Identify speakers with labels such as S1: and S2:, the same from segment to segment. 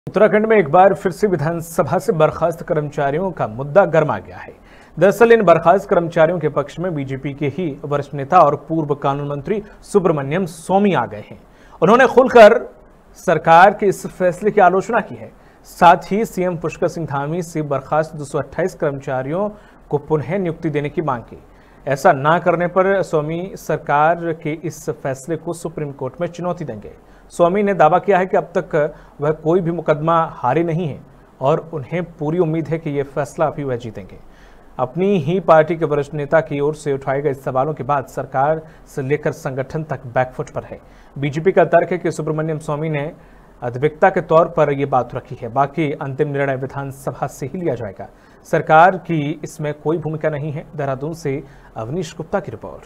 S1: उत्तराखंड में एक बार फिर से विधानसभा से बर्खास्त कर्मचारियों का मुद्दा गर्मा गया है। दरअसल इन बर्खास्त कर्मचारियों के पक्ष में बीजेपी के ही वरिष्ठ नेता और पूर्व कानून मंत्री सुब्रमण्यम स्वामी आ गए हैं। उन्होंने खुलकर सरकार के इस फैसले की आलोचना की है। साथ ही सीएम पुष्कर सिंह धामी से बर्खास्त 228 कर्मचारियों को पुनः नियुक्ति देने की मांग की। ऐसा ना करने पर स्वामी सरकार के इस फैसले को सुप्रीम कोर्ट में चुनौती देंगे। स्वामी ने दावा किया है कि अब तक वह कोई भी मुकदमा हारे नहीं है और उन्हें पूरी उम्मीद है कि यह फैसला अभी वह जीतेंगे। अपनी ही पार्टी के वरिष्ठ नेता की ओर से उठाए गए सवालों के बाद सरकार से लेकर संगठन तक बैकफुट पर है। बीजेपी का तर्क है कि सुब्रमण्यम स्वामी ने अधिवक्ता के तौर पर यह बात रखी है, बाकी अंतिम निर्णय विधानसभा से ही लिया जाएगा। सरकार की इसमें कोई भूमिका नहीं है। देहरादून से अवनीश गुप्ता की रिपोर्ट।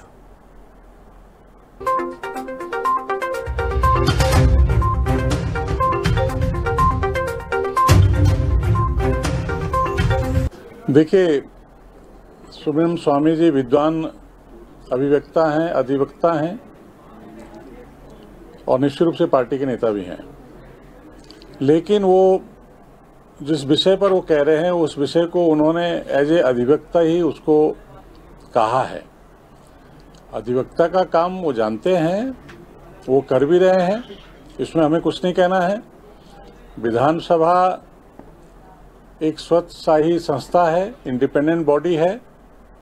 S2: देखिए, सुब्रमण्यम स्वामी जी विद्वान अभिवक्ता हैं, अधिवक्ता हैं और निश्चित रूप से पार्टी के नेता भी हैं। लेकिन वो जिस विषय पर वो कह रहे हैं उस विषय को उन्होंने एज ए अधिवक्ता ही उसको कहा है। अधिवक्ता का काम वो जानते हैं, वो कर भी रहे हैं, इसमें हमें कुछ नहीं कहना है। विधानसभा एक स्वतःशाही संस्था है, इंडिपेंडेंट बॉडी है।